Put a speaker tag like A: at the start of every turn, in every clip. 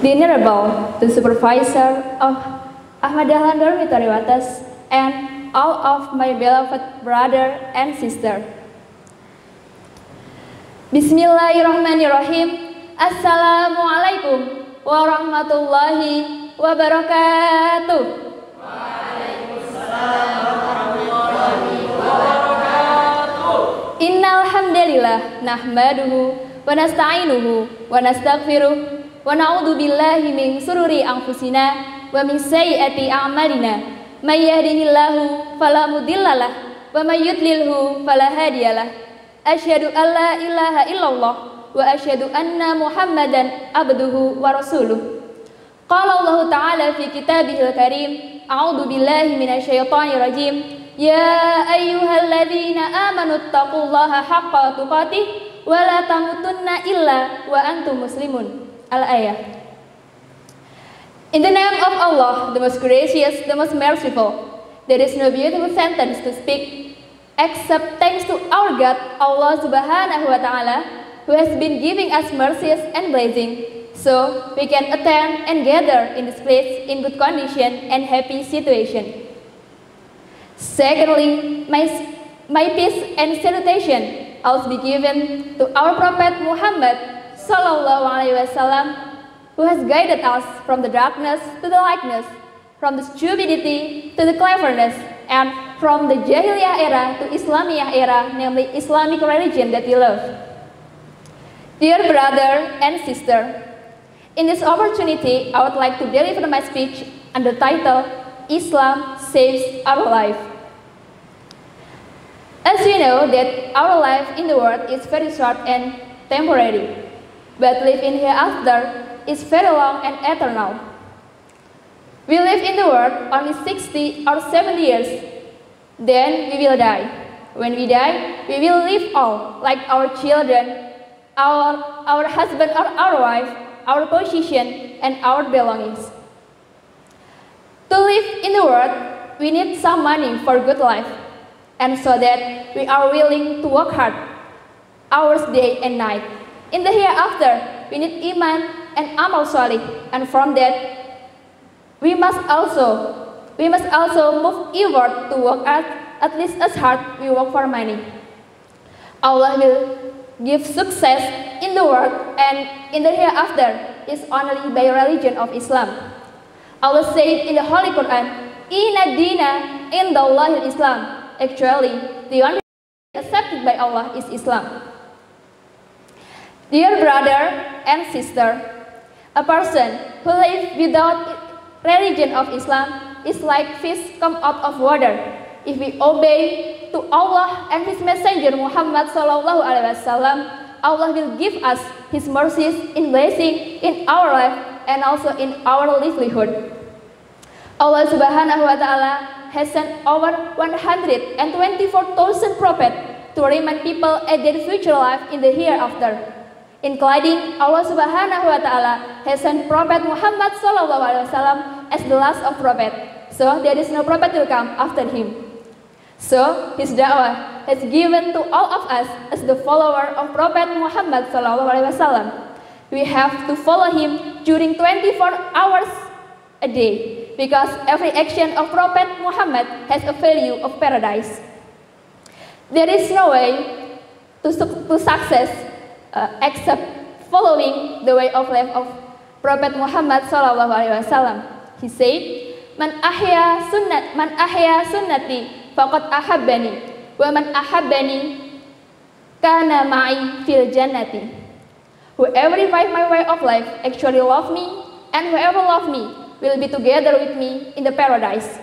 A: the Honorable, the Supervisor of Ahmad Dahlan Dormitory Wates, and all of my beloved brother and sister. Bismillahirrahmanirrahim. Assalamualaikum warahmatullahi wabarakatuh.
B: Waalaikumsalam warahmatullahi wabarakatuh.
A: Innal hamdalillah nahmaduhu wa nasta'inuhu wa nastaghfiruh wa na'udzu billahi min sururi anfusina wa min sayyiati a'malina. May yahdihillahu fala mudhillalah wa may yudlilhu fala hadiyalah. Asyhadu an la ilaha illallah wa asyhadu anna Muhammadan abduhu wa rasuluh. Qala Allah Ta'ala fi kitabihil karim, a'udzu billahi minasyaitonir rajim. Ya ayyuhalladzina amanu taqullaha haqqa tuqatih wa la tamutunna illa wa antum muslimun. Al-ayah. In the name of Allah, the most gracious, the most merciful, there is no beautiful sentence to speak except thanks to our God, Allah Subhanahu wa Ta'ala, who has been giving us mercies and blessing, so we can attend and gather in this place in good condition and happy situation. Secondly, my peace and salutation also be given to our Prophet Muhammad Sallallahu Alaihi Wasallam, who has guided us from the darkness to the lightness, from the stupidity to the cleverness, and from the Jahiliyah era to Islamiyah era, namely Islamic religion that we love. Dear brother and sister, in this opportunity, I would like to deliver my speech under the title, Islam Saves Our Life. As you know that our life in the world is very short and temporary, but living hereafter is very long and eternal. We live in the world only 60 or 70 years, then we will die. When we die, we will live all, like our children, our husband or our wife, our position, and our belongings. To live in the world, we need some money for good life, and so that we are willing to work hard, hours day and night. In the hereafter, we need iman and amal solih, and from that, we must also move inward to work at least as hard we work for money. Allah will give success in the world and in the hereafter is only by religion of Islam. Allah said in the Holy Quran, Inna dina indallahi Islam. Actually, the only accepted by Allah is Islam. Dear brother and sister, a person who lives without religion of Islam is like fish come out of water. If we obey to Allah and His Messenger Muhammad Sallallahu Alaihi Wasallam, Allah will give us His mercies in blessing in our life and also in our livelihood. Allah Subhanahu wa Ta'ala has sent over 124,000 prophets to remind people at their future life in the hereafter. Including Allah Subhanahu wa Ta'ala has sent Prophet Muhammad Sallallahu Alaihi Wasallam as the last of prophet. So there is no prophet to come after him. So his da'wah has given to all of us as the follower of Prophet Muhammad Sallallahu Alaihi Wasallam. We have to follow him during 24 hours a day because every action of Prophet Muhammad has a value of paradise. There is no way to success except following the way of life of Prophet Muhammad Sallallahu Alaihi Wasallam. He said, "Man ahya sunnati faqad ahabbani, wa man ahabbani kana ma'i fil jannati." Whoever revive my way of life actually love me, and whoever love me will be together with me in the paradise.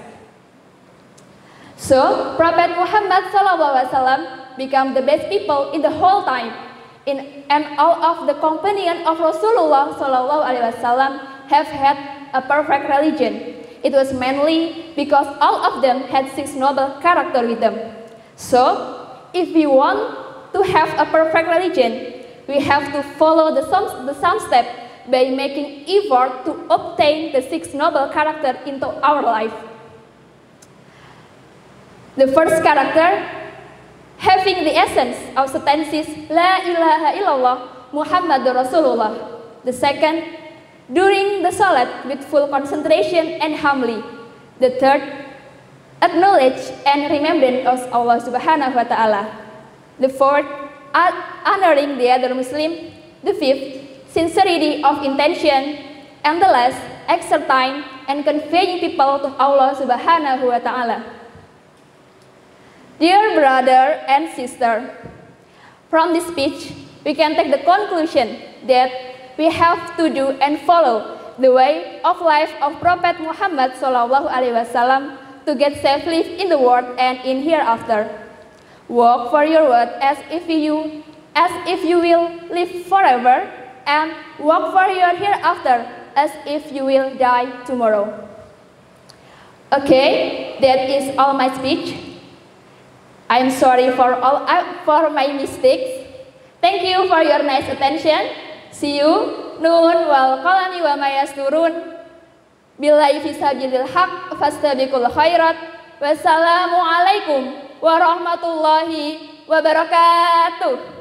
A: So Prophet Muhammad Sallallahu Alaihi Wasallam become the best people in the whole time. And all of the companion of Rasulullah Sallallahu Alaihi Wasallam have had a perfect religion. It was mainly because all of them had 6 noble character with them. So, if we want to have a perfect religion, we have to follow the some step by making effort to obtain the 6 noble character into our life. The first character, having the essence of sentences La ilaha illallah Muhammadur Rasulullah. The second, during the salat with full concentration and humbly. The third, acknowledge and remembrance of Allah Subhanahu wa Ta'ala. The fourth, honoring the other Muslim. The fifth, sincerity of intention. And the last, extra time and conveying people to Allah Subhanahu wa Ta'ala. Dear brother and sister, from this speech, we can take the conclusion that we have to do and follow the way of life of Prophet Muhammad SAW to get safely in the world and in hereafter. Walk for your word as if you will live forever, and walk for your hereafter as if you will die tomorrow. Okay, that is all my speech. I am sorry for my mistakes. Thank you for your nice attention. See you. Nun wal qalami wa ma yasturun. Billahi fisabilil haq fastabiqul khairat. Wassalamu alaikum warahmatullahi wabarakatuh.